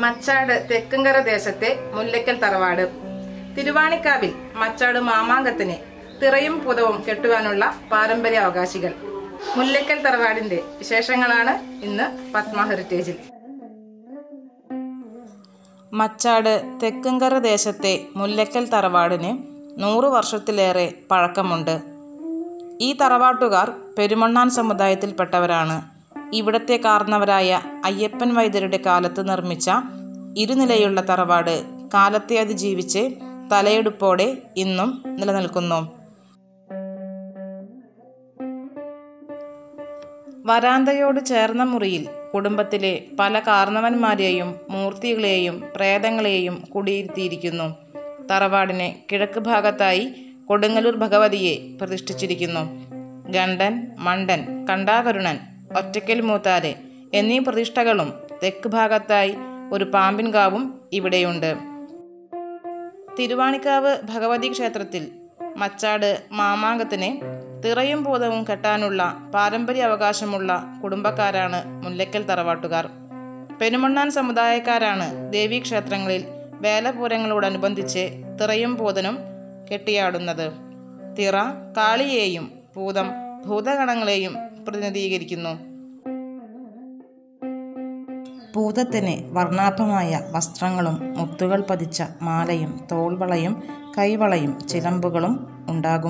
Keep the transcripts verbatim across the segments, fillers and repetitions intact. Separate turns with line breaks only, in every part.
മച്ചാട് തെക്കുംകര ദേശത്തെ മുല്ലക്കൽ തറവാട്. തിരുവാണിക്കാവിൽ മച്ചാട് മാമാങ്കത്തിന് തിറയും പുതവും കെട്ടുവാനുള്ള പാരമ്പര്യ അവകാശികൾ. മുല്ലക്കൽ തറവാടിന്റെ വിശേഷങ്ങളാണ് ഇന്ന് പത്മ ഹെറിറ്റേജിൽ. മച്ചാട് തെക്കുംകര ദേശത്തെ മുല്ലക്കൽ തറവാടിന് നൂറു വർഷത്തിലേറെ പഴക്കമുണ്ട്. ഈ തറവാട്ടുകാർ പെരുമണ്ണാൻ സമുദായത്തിൽപ്പെട്ടവരാണ്. ഇവിടത്തെ കാർന്നവരായ അയ്യപ്പൻ വൈദ്യരുടെ കാലത്ത് നിർമ്മിച്ച ഇരുനിലയുള്ള തറവാട് കാലത്തെ അതിജീവിച്ച് തലയെടുപ്പോടെ ഇന്നും നിലനിൽക്കുന്നു. വരാന്തയോട് ചേർന്ന മുറിയിൽ കുടുംബത്തിലെ പല കാർന്നവന്മാരെയും മൂർത്തികളെയും പ്രേതങ്ങളെയും കുടിയിരുത്തിയിരിക്കുന്നു. തറവാടിന് കിഴക്ക് ഭാഗത്തായി കൊടുങ്ങല്ലൂർ ഭഗവതിയെ പ്രതിഷ്ഠിച്ചിരിക്കുന്നു. ഗണ്ടൻ, മണ്ടൻ, കണ്ടാകരുണൻ, ഒറ്റക്കൽ മൂത്താര് എന്നീ പ്രതിഷ്ഠകളും തെക്ക് ഭാഗത്തായി ഒരു പാമ്പിൻകാവും ഇവിടെയുണ്ട്. തിരുവാണിക്കാവ് ഭഗവതി ക്ഷേത്രത്തിൽ മച്ചാട് മാമാങ്കത്തിന് തിറയും പൂതവും കെട്ടാനുള്ള പാരമ്പര്യ അവകാശമുള്ള കുടുംബക്കാരാണ് മുല്ലക്കൽ തറവാട്ടുകാർ. പെരുമണ്ണാൻ സമുദായക്കാരാണ് ദേവീക്ഷേത്രങ്ങളിൽ വേലപൂരങ്ങളോടനുബന്ധിച്ച് തിറയും പൂതനും കെട്ടിയാടുന്നത്. തിറ കാളിയെയും പൂതം ഭൂതഗണങ്ങളെയും പ്രതിനിധീകരിക്കുന്നു. പൂതത്തിന് വർണ്ണാഭമായ വസ്ത്രങ്ങളും മുത്തുകൾ പതിച്ച മാലയും തോൾവളയും കൈവളയും ചിലമ്പുകളും ഉണ്ടാകും.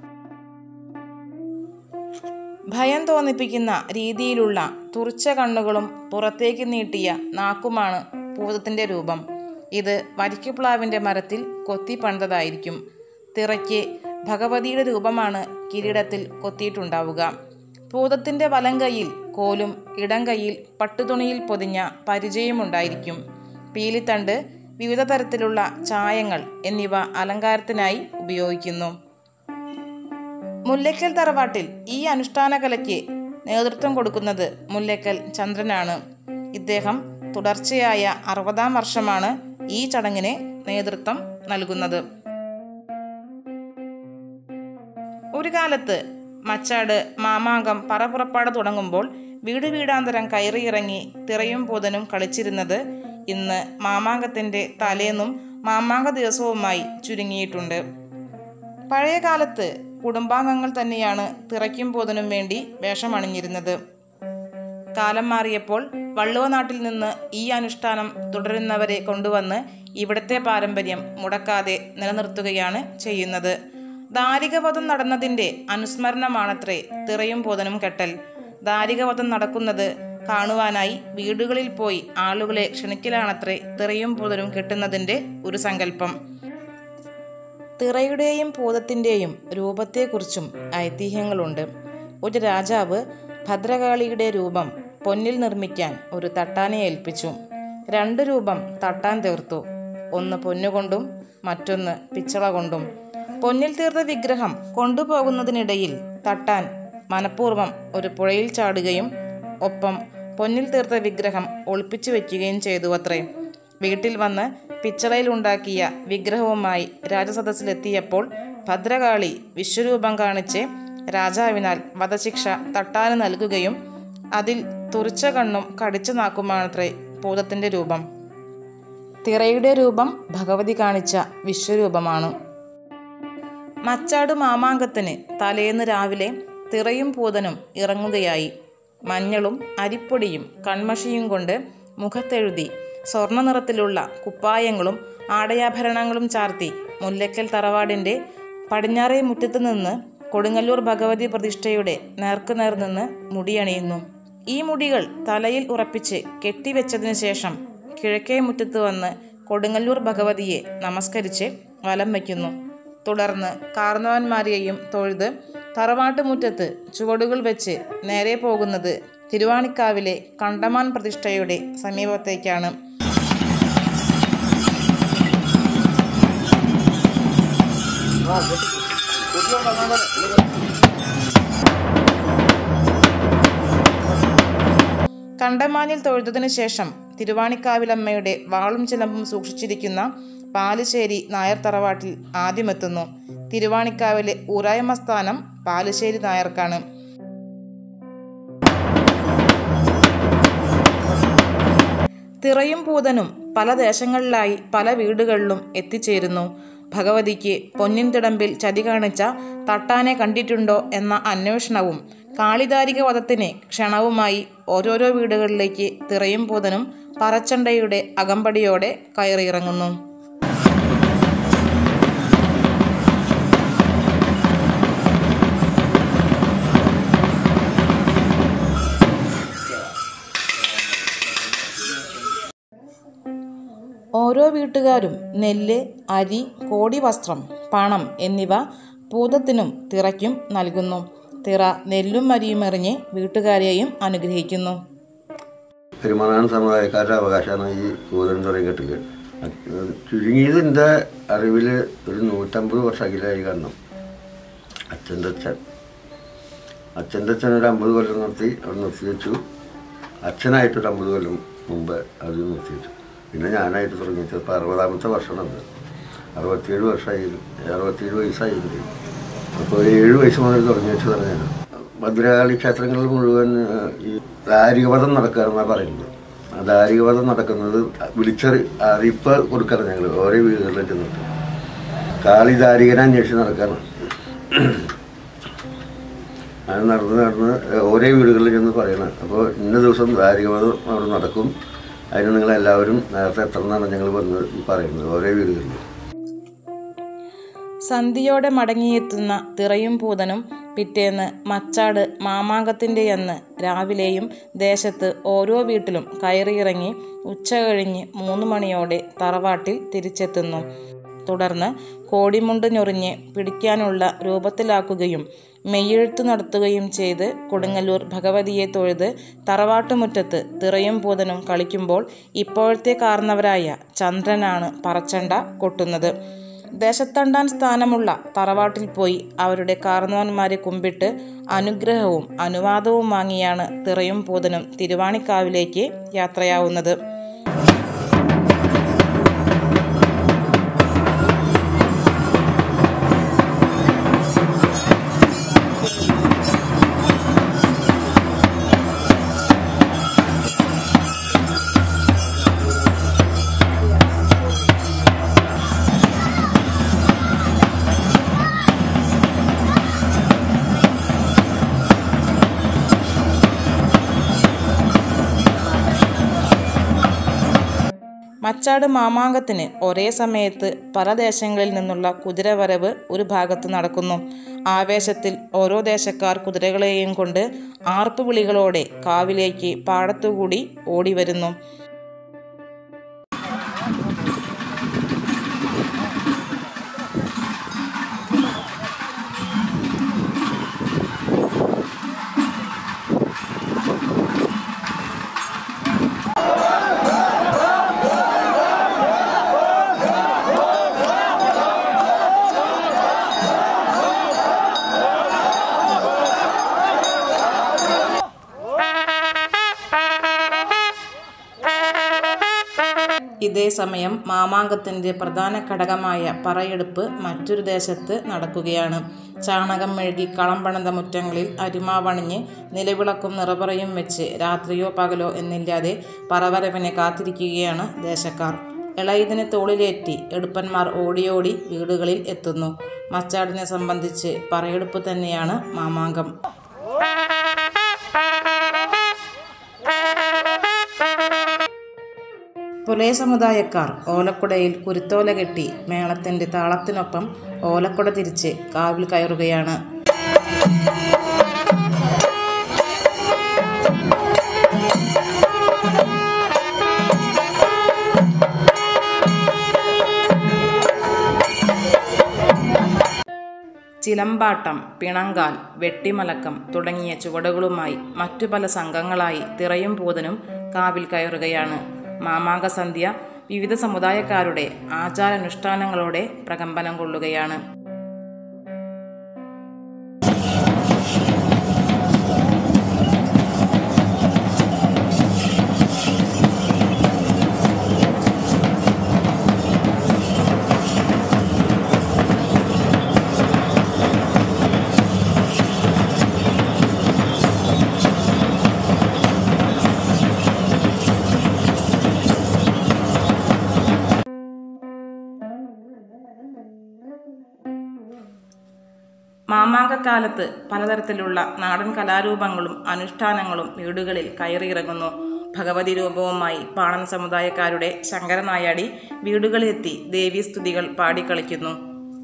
ഭയം തോന്നിപ്പിക്കുന്ന രീതിയിലുള്ള തുറിച്ച കണ്ണുകളും പുറത്തേക്ക് നീട്ടിയ നാക്കുമാണ് പൂതത്തിൻ്റെ രൂപം. ഇത് വരിക്കുപ്ലാവിൻ്റെ മരത്തിൽ കൊത്തി പണിതതായിരിക്കും. തിറയ്ക്ക് ഭഗവതിയുടെ രൂപമാണ് കിരീടത്തിൽ കൊത്തിയിട്ടുണ്ടാവുക. പൂതത്തിൻ്റെ വലം കൈയിൽ കോലും ഇടം കൈയിൽ പട്ടുതുണിയിൽ പൊതിഞ്ഞ പരിചയമുണ്ടായിരിക്കും. പീലിത്തണ്ട്, വിവിധ തരത്തിലുള്ള ചായങ്ങൾ എന്നിവ അലങ്കാരത്തിനായി ഉപയോഗിക്കുന്നു. മുല്ലക്കൽ തറവാട്ടിൽ ഈ അനുഷ്ഠാന കലയ്ക്ക് നേതൃത്വം കൊടുക്കുന്നത് മുല്ലക്കൽ ചന്ദ്രനാണ്. ഇദ്ദേഹം തുടർച്ചയായ അറുപതാം വർഷമാണ് ഈ ചടങ്ങിന് നേതൃത്വം നൽകുന്നത്. ഒരു കാലത്ത് മച്ചാട് മാമാങ്കം പറപുറപ്പാട് തുടങ്ങുമ്പോൾ വീട് വീടാന്തരം കയറിയിറങ്ങി തിറയും പൂതനും കളിച്ചിരുന്നത് ഇന്ന് മാമാങ്കത്തിൻ്റെ തലേന്നും മാമാങ്ക ദിവസവുമായി ചുരുങ്ങിയിട്ടുണ്ട്. പഴയ കാലത്ത് കുടുംബാംഗങ്ങൾ തന്നെയാണ് തിറയ്ക്കും പൂതനും വേണ്ടി വേഷമണിഞ്ഞിരുന്നത്. കാലം മാറിയപ്പോൾ വള്ളുവ നാട്ടിൽ നിന്ന് ഈ അനുഷ്ഠാനം തുടരുന്നവരെ കൊണ്ടുവന്ന് ഇവിടുത്തെ പാരമ്പര്യം മുടക്കാതെ നിലനിർത്തുകയാണ് ചെയ്യുന്നത്. ദാരികവധം നടന്നതിൻ്റെ അനുസ്മരണമാണത്രേ തിറയും പൂതനും കെട്ടൽ. ദാരികവധം നടക്കുന്നത് കാണുവാനായി വീടുകളിൽ പോയി ആളുകളെ ക്ഷണിക്കലാണത്രേ തിറയും പൂതനും കെട്ടുന്നതിൻ്റെ ഒരു സങ്കല്പം. തിറയുടെയും പൂതത്തിൻ്റെയും രൂപത്തെക്കുറിച്ചും ഐതിഹ്യങ്ങളുണ്ട്. ഒരു രാജാവ് ഭദ്രകാളിയുടെ രൂപം പൊന്നിൽ നിർമ്മിക്കാൻ ഒരു തട്ടാനെ ഏൽപ്പിച്ചു. രണ്ട് രൂപം തട്ടാൻ തീർത്തു. ഒന്ന് പൊന്നുകൊണ്ടും മറ്റൊന്ന് പിച്ചള കൊണ്ടും. പൊന്നിൽ തീർത്ത വിഗ്രഹം കൊണ്ടുപോകുന്നതിനിടയിൽ തട്ടാൻ മനഃപൂർവ്വം ഒരു പുഴയിൽ ചാടുകയും ഒപ്പം പൊന്നിൽ തീർത്ത വിഗ്രഹം ഒളിപ്പിച്ചു വയ്ക്കുകയും ചെയ്തു അത്രേ. വീട്ടിൽ വന്ന് പിച്ചളയിലുണ്ടാക്കിയ വിഗ്രഹവുമായി രാജസദസ്സിലെത്തിയപ്പോൾ ഭദ്രകാളി വിശ്വരൂപം കാണിച്ച് രാജാവിനാൽ വധശിക്ഷ തട്ടാന് നൽകുകയും അതിൽ തുറിച്ച കണ്ണും കടിച്ച നാക്കുമാണത്രേ പൂതത്തിൻ്റെ രൂപം. തിറയുടെ രൂപം ഭഗവതി കാണിച്ച വിശ്വരൂപമാണ്. മച്ചാട് മാമാങ്കത്തിന് തലേന്ന് രാവിലെ തിറയും പൂതനും ഇറങ്ങുകയായി. മഞ്ഞളും അരിപ്പൊടിയും കൺമഷിയും കൊണ്ട് മുഖത്തെഴുതി സ്വർണ്ണ നിറത്തിലുള്ള കുപ്പായങ്ങളും ആടയാഭരണങ്ങളും ചാർത്തി മുല്ലക്കൽ തറവാടിൻ്റെ പടിഞ്ഞാറേ മുറ്റത്ത് നിന്ന് കൊടുങ്ങല്ലൂർ ഭഗവതി പ്രതിഷ്ഠയുടെ നേർക്കുനേർ നിന്ന് മുടിയണിയുന്നു. ഈ മുടികൾ തലയിൽ ഉറപ്പിച്ച് കെട്ടിവെച്ചതിന് ശേഷം കിഴക്കേ മുറ്റത്ത് വന്ന് കൊടുങ്ങല്ലൂർ ഭഗവതിയെ നമസ്കരിച്ച് വലം വയ്ക്കുന്നു. തുടർന്ന് കാർന്നവന്മാരെയും തൊഴുത് തറവാട്ടുമുറ്റത്ത് ചുവടുകൾ വെച്ച് നേരെ പോകുന്നത് തിരുവാണിക്കാവിലെ കണ്ടമാൻ പ്രതിഷ്ഠയുടെ സമീപത്തേക്കാണ്. കണ്ടമാനിൽ തൊഴുതതിനു ശേഷം തിരുവാണിക്കാവിലമ്മയുടെ വാളും ചിലമ്പും സൂക്ഷിച്ചിരിക്കുന്ന പാലുശ്ശേരി നായർ തറവാട്ടിൽ ആദ്യമെത്തുന്നു. തിരുവാണിക്കാവിലെ ഊരായ്മ സ്ഥാനം പാലുശ്ശേരി നായർക്കാണ്. തിറയും പൂതനും പല ദേശങ്ങളിലായി പല വീടുകളിലും എത്തിച്ചേരുന്നു. ഭഗവതിക്ക് പൊന്നിൻ തിടമ്പിൽ ചതി കാണിച്ച തട്ടാനെ കണ്ടിട്ടുണ്ടോ എന്ന അന്വേഷണവും കാളിദാരിക വധത്തിന് ക്ഷണവുമായി ഓരോരോ വീടുകളിലേക്ക് തിറയും പൂതനും പറച്ചണ്ടയുടെ അകമ്പടിയോടെ കയറിയിറങ്ങുന്നു. ഓരോ വീട്ടുകാരും നെല്ല്, അരി, കോടി വസ്ത്രം, പണം എന്നിവ പൂതത്തിനും തിറയ്ക്കും നൽകുന്നു. തിറ നെല്ലും അരിയും എറിഞ്ഞ് വീട്ടുകാരെയും അനുഗ്രഹിക്കുന്നു.
പെരുമാറാൻ സമുദായക്കാരുടെ അവകാശമാണ് ഈ പൂതൻ തുറയിക്കെട്ടില്. ചുരുങ്ങിയത് എൻ്റെ അറിവിൽ ഒരു നൂറ്റമ്പത് വർഷമെങ്കിലായി കാണണം. അച്ഛൻ്റെ അച്ഛൻ അച്ഛൻ്റെ അച്ഛൻ ഒരു അമ്പത് കൊല്ലം നിർത്തി അവിടെ നിർത്തി വെച്ചു. അച്ഛനായിട്ടൊരു അമ്പത് കൊല്ലം മുമ്പ് അത് നിർത്തി വെച്ചു. പിന്നെ ഞാനായിട്ട് തുടങ്ങിയത് ഇപ്പോൾ അറുപതാമത്തെ വർഷമാണത്. അറുപത്തിയേഴ് വർഷമായി അറുപത്തിയേഴ് വയസ്സായിട്ടുണ്ട്. അപ്പോൾ ഒരു ഏഴ് വയസ്സ് മുതൽ തുടങ്ങി വെച്ച് പറഞ്ഞാൽ ഭദ്രകാളി ക്ഷേത്രങ്ങളിൽ മുഴുവൻ ഈ ദാരികവധം നടക്കുകയെന്നാണ് പറയുന്നത്. ആ ദാരികവധം നടക്കുന്നത് വിളിച്ചറി അറിയിപ്പ് കൊടുക്കാറ് ഞങ്ങൾ ഓരോ വീടുകളിൽ ചെന്നിട്ട് കാളി ദാരികനെ അന്വേഷിച്ച് നടക്കാറ്. അത് നടന്ന് നടന്ന് ഓരോ വീടുകളിൽ ചെന്ന് പറയണം. അപ്പോൾ ഇന്ന ദിവസം ദാരികവധം അവിടെ നടക്കും, അതിന് നിങ്ങളെല്ലാവരും നേരത്തെ എത്തണമെന്നാണ് ഞങ്ങൾ വന്ന് പറയുന്നത് ഓരോ വീടുകളിൽ.
സന്ധ്യയോടെ മടങ്ങിയെത്തുന്ന തിറയും പൂതനും പിറ്റേന്ന് മച്ചാട് മാമാങ്കത്തിൻ്റെ അന്ന് രാവിലെയും ദേശത്ത് ഓരോ വീട്ടിലും കയറിയിറങ്ങി ഉച്ച കഴിഞ്ഞ് മൂന്ന് മണിയോടെ തറവാട്ടിൽ തിരിച്ചെത്തുന്നു. തുടർന്ന് കോടിമുണ്ട് ഞൊറിഞ്ഞ് പിടിക്കാനുള്ള രൂപത്തിലാക്കുകയും മെയ്യെഴുത്തു നടത്തുകയും ചെയ്ത് കൊടുങ്ങല്ലൂർ ഭഗവതിയെ തൊഴുത് തറവാട്ടുമുറ്റത്ത് തിറയും പൂതനും കളിക്കുമ്പോൾ ഇപ്പോഴത്തെ കാർന്നവരായ ചന്ദ്രനാണ് പറച്ചണ്ട കൊട്ടുന്നത്. ദേശത്തണ്ടാൻ സ്ഥാനമുള്ള തറവാട്ടിൽ പോയി അവരുടെ കാർന്നവന്മാരെ കുമ്പിട്ട് അനുഗ്രഹവും അനുവാദവും വാങ്ങിയാണ് തിറയും പൂതനും തിരുവാണിക്കാവിലേക്ക് യാത്രയാവുന്നത്. മച്ചാട് മാമാങ്കത്തിന് ഒരേ സമയത്ത് പല ദേശങ്ങളിൽ നിന്നുള്ള കുതിരവരവ് ഒരു ഭാഗത്ത് നടക്കുന്നു. ആവേശത്തിൽ ഓരോ ദേശക്കാർ കുതിരകളെയും കൊണ്ട് ആർപ്പുവിളികളോടെ കാവിലേക്ക് പാടത്തുകൂടി ഓടിവരുന്നു. ഇതേ സമയം മാമാങ്കത്തിൻ്റെ പ്രധാന ഘടകമായ പറയെടുപ്പ് മറ്റൊരു ദേശത്ത് നടക്കുകയാണ്. ചാണകം മെഴുകി കളം പണിത മുറ്റങ്ങളിൽ അരിമാവണിഞ്ഞ് നിലവിളക്കും നിറപറയും വെച്ച് രാത്രിയോ പകലോ എന്നില്ലാതെ പറവരവിനെ കാത്തിരിക്കുകയാണ് ദേശക്കാർ. ഇളയതിനെ തോളിലേറ്റി എടുപ്പന്മാർ ഓടിയോടി വീടുകളിൽ എത്തുന്നു. മച്ചാടിനെ സംബന്ധിച്ച് പറയെടുപ്പ് തന്നെയാണ് മാമാങ്കം. പുലയ സമുദായക്കാർ ഓലക്കുടയിൽ കുരുത്തോല കെട്ടി മേളത്തിൻ്റെ താളത്തിനൊപ്പം ഓലക്കുട തിരിച്ച് കാവിൽ കയറുകയാണ്. ചിലമ്പാട്ടം, പിണങ്കാൽ, വെട്ടിമലക്കം തുടങ്ങിയ ചുവടുകളുമായി മറ്റു പല സംഘങ്ങളായി തിറയും പൂതനും കാവിൽ കയറുകയാണ്. മാമാങ്ക സന്ധ്യ വിവിധ സമുദായക്കാരുടെ ആചാരാനുഷ്ഠാനങ്ങളോടെ പ്രകമ്പനം കൊള്ളുകയാണ്. മാമാങ്കക്കാലത്ത് പലതരത്തിലുള്ള നാടൻ കലാരൂപങ്ങളും അനുഷ്ഠാനങ്ങളും വീടുകളിൽ കയറിയിറങ്ങുന്നു. ഭഗവതി രൂപവുമായി പാണൻ സമുദായക്കാരുടെ ശങ്കരനായാടി വീടുകളിലെത്തി ദേവീസ്തുതികൾ പാടിക്കളിക്കുന്നു.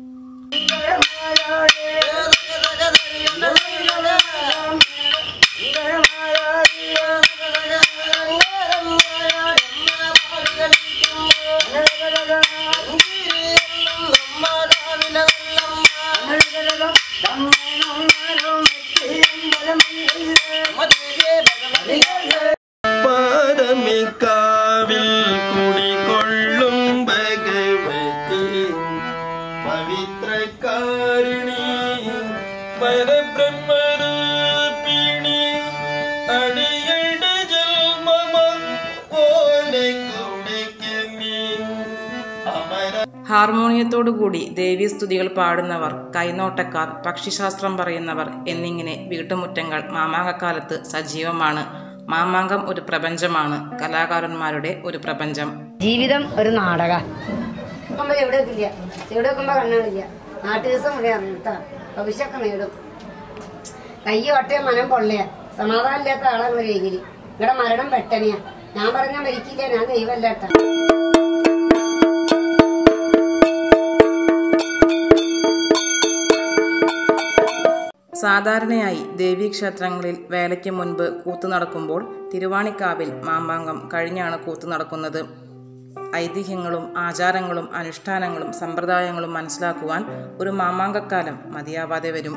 ഹാർമോണിയത്തോടുകൂടി ദേവീസ്തുതികൾ പാടുന്നവർ, കൈനോട്ടക്കാർ, പക്ഷിശാസ്ത്രം പറയുന്നവർ എന്നിങ്ങനെ വീട്ടുമുറ്റങ്ങൾ മാമാങ്കക്കാലത്ത് സജീവമാണ്. മാമാങ്കം ഒരു പ്രപഞ്ചമാണ്, കലാകാരന്മാരുടെ ഒരു പ്രപഞ്ചം.
ജീവിതം ഒരു നാടക എവിടെ വെക്കില്ല, എവിടെ വെക്കുമ്പോ കണ്ണാടില്ല. നാട്ടു ദിവസം ഇവിടെ അറിഞ്ഞിട്ടാ ഭവിഷ്യൊക്കെ നേടും. കൈ ഒട്ടയ മനം പൊള്ളയാ, സമാധാനം ഇല്ലാത്ത ആളാണ് വേഗില്. ഇവിടെ മരണം പെട്ടനെയാ. ഞാൻ പറഞ്ഞ മരിക്കില്ല, ഞാൻ ദൈവമല്ലാട്ടാ.
സാധാരണയായി ദേവീക്ഷേത്രങ്ങളിൽ വേലയ്ക്ക് മുൻപ് കൂത്തു നടക്കുമ്പോൾ തിരുവാണിക്കാവിൽ മാമാങ്കം കഴിഞ്ഞാണ് കൂത്തു നടക്കുന്നത്. ഐതിഹ്യങ്ങളും ആചാരങ്ങളും അനുഷ്ഠാനങ്ങളും സമ്പ്രദായങ്ങളും മനസ്സിലാക്കുവാൻ ഒരു മാമാങ്കക്കാലം മതിയാവാതെ വരും.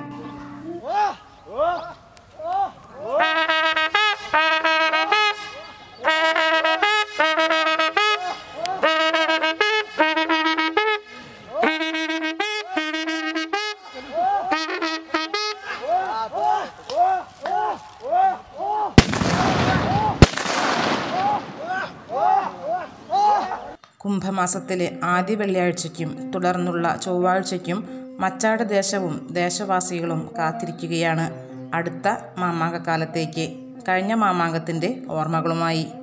കുംഭമാസത്തിലെ ആദ്യ വെള്ളിയാഴ്ചയ്ക്കും തുടർന്നുള്ള ചൊവ്വാഴ്ചയ്ക്കും മച്ചാട് ദേശവും ദേശവാസികളും കാത്തിരിക്കുകയാണ് അടുത്ത മാമാങ്കക്കാലത്തേക്ക്. കഴിഞ്ഞ മാമാങ്കത്തിൻ്റെ ഓർമ്മകളുമായി.